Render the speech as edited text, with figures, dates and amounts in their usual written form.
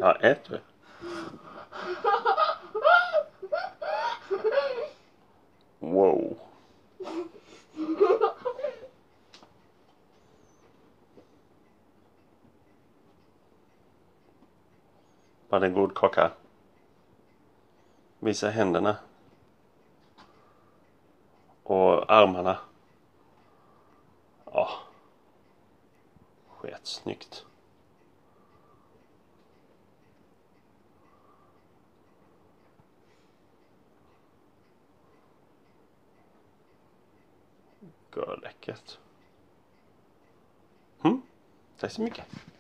Ja, äter du? Wow. Var det en god kaka? Visa händerna. Och armarna. Ja. Sketsnyggt. Läckert. Tack så mycket.